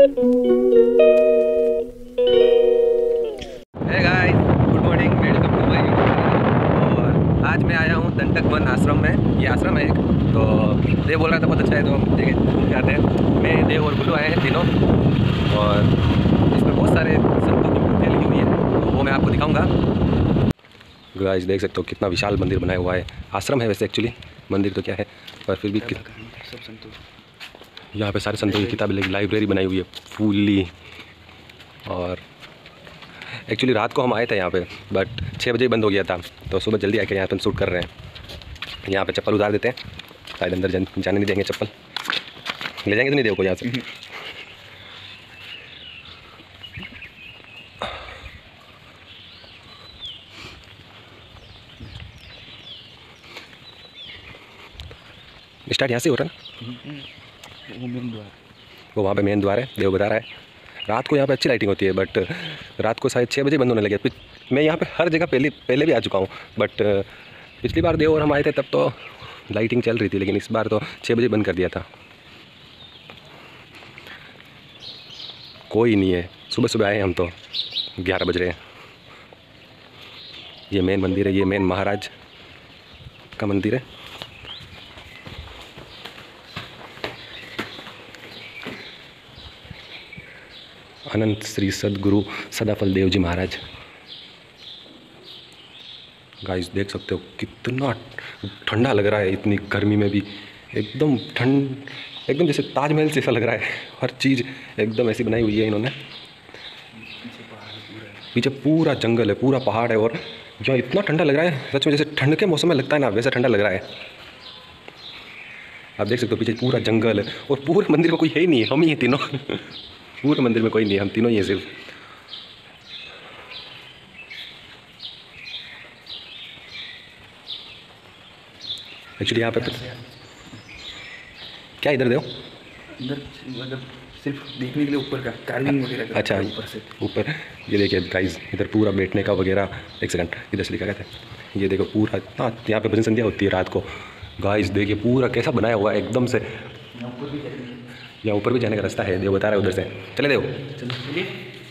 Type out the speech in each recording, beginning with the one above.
Guys, good morning, welcome to my YouTube channel. और आज मैं आया हूँ दंडक वन आश्रम में। ये आश्रम है एक, तो देव बोल रहा था बहुत अच्छा है, तो देखिए घूम के आते हैं। मैं, देव और गुल्लू आए हैं तीनों, और इसमें बहुत सारे संतों की मूर्तियाँ लगी हुई है, तो वो मैं आपको दिखाऊंगा। गाइस देख सकते हो कितना विशाल मंदिर बनाया हुआ है। आश्रम है वैसे एक्चुअली, मंदिर तो क्या है, पर फिर भी सब संतों, यहाँ पे सारे संतों की किताबें लगी, लाइब्रेरी बनाई हुई है फुल्ली। और एक्चुअली रात को हम आए थे यहाँ पे, बट 6 बजे बंद हो गया था, तो सुबह जल्दी आके यहाँ पे शूट कर रहे हैं। यहाँ पे चप्पल उतार देते हैं, शायद अंदर जाने नहीं देंगे। चप्पल ले जाएंगे तो नहीं देखो यहाँ से। स्टार्ट यहाँ से हो रहा है ना, वो मेन द्वार, वो वहाँ पे मेन द्वार है। देव बता रहा है रात को यहाँ पे अच्छी लाइटिंग होती है, बट रात को शायद 6 बजे बंद होने लगे। मैं यहाँ पे हर जगह पहले भी आ चुका हूँ, बट पिछली बार देव और हम आए थे तब तो लाइटिंग चल रही थी, लेकिन इस बार तो 6 बजे बंद कर दिया था। कोई नहीं है, सुबह सुबह आए हम तो 11 बज रहे हैं। ये मेन मंदिर है, ये मेन महाराज का मंदिर है। अनंत श्री सदगुरु सदाफल देव जी महाराज। गाइस देख सकते हो कितना ठंडा लग रहा है, इतनी गर्मी में भी एकदम ठंड, एकदम जैसे ताजमहल जैसा लग रहा है। हर चीज़ एकदम ऐसी बनाई हुई है इन्होंने। पीछे पूरा जंगल है, पूरा पहाड़ है, और जो इतना ठंडा लग रहा है सच में, जैसे ठंड के मौसम में लगता है ना, वैसा ठंडा लग रहा है। आप देख सकते हो पीछे पूरा जंगल है, और पूरे मंदिर में कोई है ही नहीं है, हम ही हैं तीनों। पूरे मंदिर में कोई नहीं है, हम तीनों ही हैं सिर्फ। एक्चुअली यहाँ पे क्या इधर देखो, इधर मतलब सिर्फ देखने के लिए ऊपर का कार्विंग वगैरह। अच्छा, ऊपर से ऊपर ये देखिए गाइस, इधर पूरा बैठने का वगैरह। एक सेकंड, इधर से लिखा गया था, ये देखो पूरा इतना। यहाँ पे भजन संध्या होती है रात को। गाइस देखिए पूरा कैसा बनाया हुआ है एकदम से। यहाँ ऊपर भी जाने का रास्ता है, देव बता रहा है उधर से। चले देव, चलिए।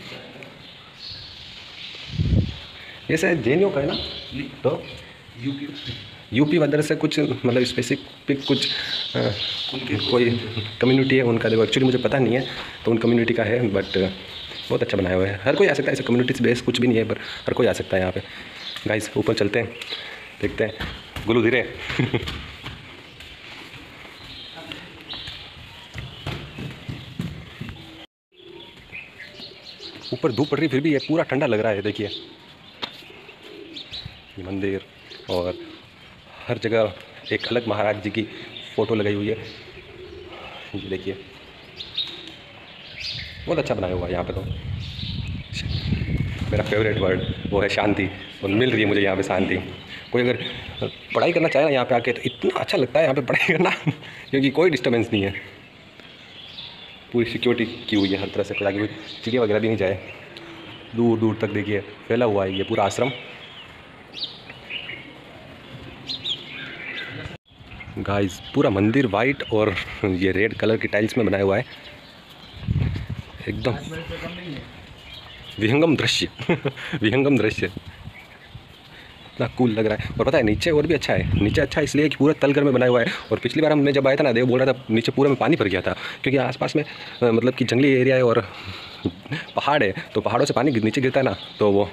ये शायद जेएनयू का है ना, तो यूपी वगैरह से कुछ मतलब स्पेसिफिक कुछ कोई कम्युनिटी है उनका। देखो एक्चुअली मुझे पता नहीं है तो उन कम्युनिटी का है, बट बहुत अच्छा बनाया हुआ है। हर कोई आ सकता है, ऐसे कम्युनिटी से बेस कुछ भी नहीं है, पर हर कोई आ सकता है यहाँ पे। गाइस ऊपर चलते हैं, देखते हैं। गुल्लू धीरे। ऊपर धूप पड़ रही फिर भी ये पूरा ठंडा लग रहा है। देखिए मंदिर, और हर जगह एक अलग महाराज जी की फ़ोटो लगाई हुई है। ये देखिए बहुत अच्छा बनाया हुआ है यहाँ पे। तो मेरा फेवरेट वर्ड वो है शांति, और मिल रही है मुझे यहाँ पे शांति। कोई अगर पढ़ाई करना चाहे ना यहाँ पे आके, तो इतना अच्छा लगता है यहाँ पे पढ़ाई करना, क्योंकि कोई डिस्टर्बेंस नहीं है। पूरी सिक्योरिटी की हुई है हर तरह से, ताकि कोई चिड़िया वगैरह भी नहीं जाए। दूर दूर तक देखिए फैला हुआ है ये पूरा आश्रम। गाइस पूरा मंदिर वाइट और ये रेड कलर की टाइल्स में बनाया हुआ है, एकदम विहंगम दृश्य। विहंगम दृश्य, इतना कूल लग रहा है। और पता है नीचे और भी अच्छा है। नीचे अच्छा है इसलिए कि पूरा तलघर में बनाया हुआ है। और पिछली बार हमने जब आया था ना, देव बोल रहा था नीचे पूरा में पानी भर गया था, क्योंकि आसपास में मतलब कि जंगली एरिया है और पहाड़ है, तो पहाड़ों से पानी नीचे गिरता है ना, तो वो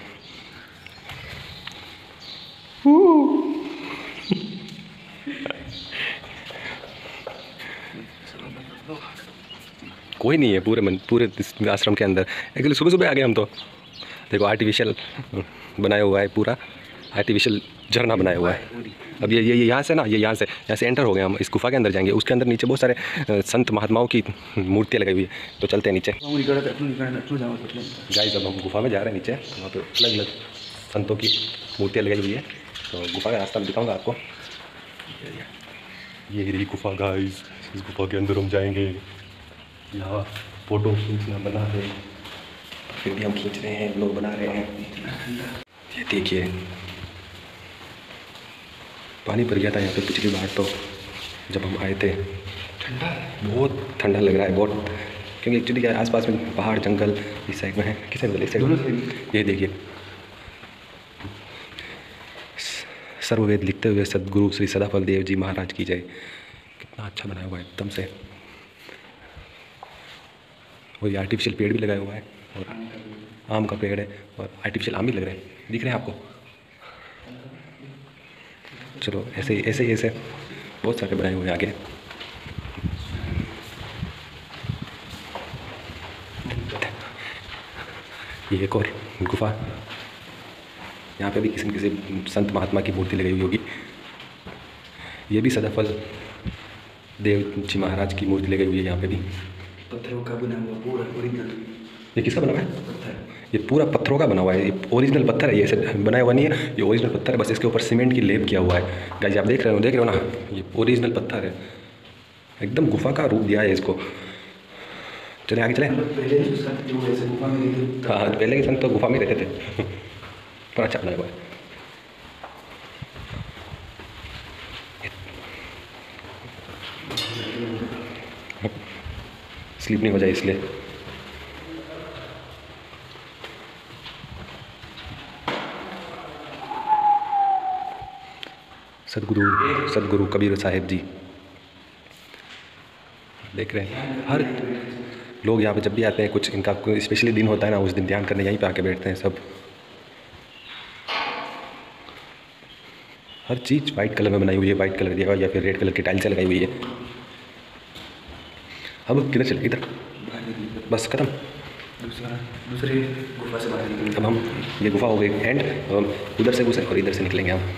कोई नहीं है पूरे आश्रम के अंदर। एक्चुअली सुबह सुबह आ गए हम तो। देखो आर्टिफिशियल बनाया हुआ है, पूरा आर्टिफिशियल झरना बनाया हुआ है। अब ये यहाँ से ना, ये यहाँ से एंटर हो गए हम, इस गुफा के अंदर जाएंगे। उसके अंदर नीचे बहुत सारे संत महात्माओं की मूर्तियाँ लगाई हुई है, तो चलते हैं नीचे। गाइस अब हम गुफा में जा रहे हैं नीचे, वहाँ पे अलग अलग संतों की मूर्तियाँ लगाई हुई है, तो गुफा का रास्ता मैं दिखाऊँगा आपको। ये रही गुफा गाइस, इस गुफा के अंदर हम जाएंगे। यहाँ फ़ोटो खींचना बना रहे हैं, फिर भी हम खींच रहे हैं, लोग बना रहे हैं। ये देखिए पानी भर गया था यहाँ पे पिछली बार, तो जब हम आए थे। ठंडा, बहुत ठंडा लग रहा है, बहुत क्योंकि एक्चुअली क्या है, आसपास में पहाड़ जंगल इस साइड में है। किस साइड में? इस साइड में। ये देखिए, सर्ववेद लिखते हुए सदगुरु श्री सदाफल देव जी महाराज की जय। कितना अच्छा बनाया हुआ है एकदम से। वही आर्टिफिशियल पेड़ भी लगाया हुआ है और आम का पेड़ है और आर्टिफिशियल आम भी लग रहे हैं, दिख रहे हैं आपको। चलो ऐसे ऐसे ऐसे बहुत सारे बनाए हुए हैं आगे। ये एक और गुफा, यहाँ पे भी किसी न किसी संत महात्मा की मूर्ति लगाई हुई होगी। ये भी सदाफल देव जी महाराज की मूर्ति लगाई हुई है यहाँ पे भी। पत्थरों का बना हुआ पूरा ओरिजिनल। ये किसका बना हुआ है? पत्थर। ये पूरा पत्थरों का बना हुआ है, ये ओरिजिनल पत्थर है, ये ऐसे बनाया हुआ नहीं है, ये ओरिजिनल पत्थर है, बस इसके ऊपर सीमेंट की लेप किया हुआ है। गाइस आप देख रहे हो ना, ये ओरिजिनल पत्थर है, एकदम गुफा का रूप दिया है इसको। चले आगे चले। पहले जो ऐसे गुफा में रहते थे। हाँ, पहले के संत तो गुफा में रहते थे। पर अच्छा बनाया हुआ है। स्लीप नहीं हो जाए इसलिए। सदगुरु कबीर साहिब जी देख रहे हैं। हर लोग यहाँ पे जब भी आते हैं, कुछ इनका कोई स्पेशली दिन होता है ना, उस दिन ध्यान करने यहीं पे आके बैठते हैं सब। हर चीज़ वाइट कलर में बनाई हुई है, वाइट कलर दिया हुआ या फिर रेड कलर की टाइल्स लगाई हुई है। अब किधर चले? इधर बस खत्म। दूसरे गुफा से बाहर निकले। अब हम, ये गुफा हो गई एंड, हम उधर से घुसे और इधर से निकलेंगे हम।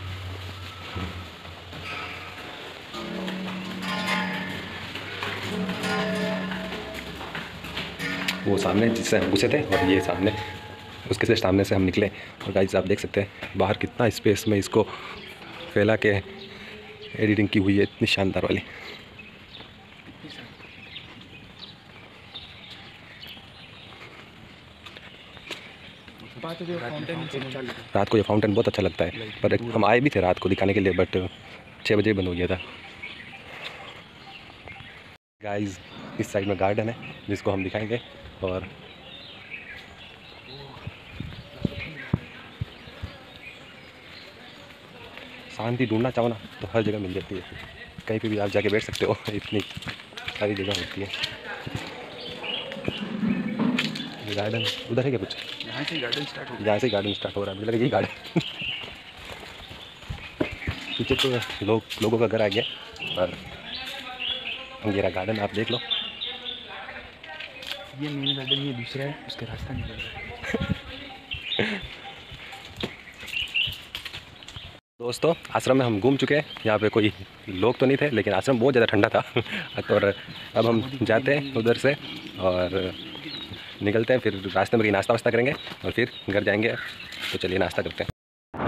वो सामने जिससे हम घुसे थे और ये सामने, उसके से सामने से हम निकले। और गाइस आप देख सकते हैं बाहर कितना स्पेस में इसको फैला के एडिटिंग की हुई है, इतनी शानदार वाली। रात को ये फाउंटेन बहुत अच्छा लगता है, पर हम आए भी थे रात को दिखाने के लिए, बट 6 बजे बंद हो गया था। गाइस इस साइड में गार्डन है जिसको हम दिखाएंगे, और शांति ढूंढना चाहो ना तो हर जगह मिल जाती है, कहीं पे भी आप जाके बैठ सकते हो, इतनी सारी जगह होती है। गार्डन उधर है क्या कुछ? यहाँ से गार्डन स्टार्ट हो गया। यहाँ से गार्डन स्टार्ट हो रहा है, मुझे लगा यही गार्डन। पीछे तो लोगों का घर आ गया और अंगेरा गार्डन आप देख लो। ये मेन गार्डन, ये दूसरा है, उसका रास्ता नहीं लग रहा। दोस्तों आश्रम में हम घूम चुके हैं, यहाँ पे कोई लोग तो नहीं थे, लेकिन आश्रम बहुत ज़्यादा ठंडा था। तो अब हम जाते हैं उधर से और निकलते हैं, फिर रास्ते में कहीं नाश्ता वास्ता करेंगे और फिर घर जाएंगे। तो चलिए नाश्ता करते हैं।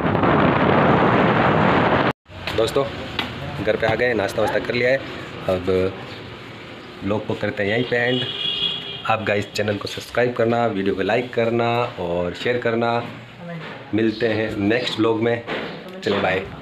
दोस्तों घर पे आ गए, नाश्ता वास्ता कर लिया है, अब लोग को करते हैं यहीं पे एंड। आप गाइस चैनल को सब्सक्राइब करना, वीडियो को लाइक करना और शेयर करना। मिलते हैं नेक्स्ट व्लॉग में, चलिए बाय।